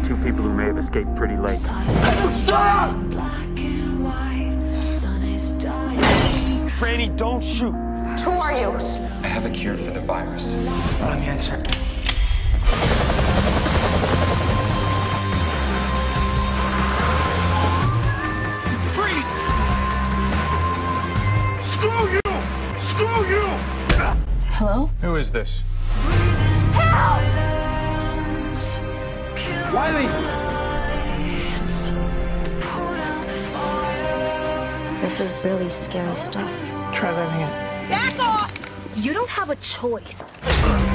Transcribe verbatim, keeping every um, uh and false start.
two people who may have escaped pretty late. Franny, don't shoot. Who are you? I have a cure for the virus. Wrong answer. Freeze! Screw you! Screw you! Hello? Who is this? Help! Wiley! This is really scary stuff. Try that again. Back off! You don't have a choice.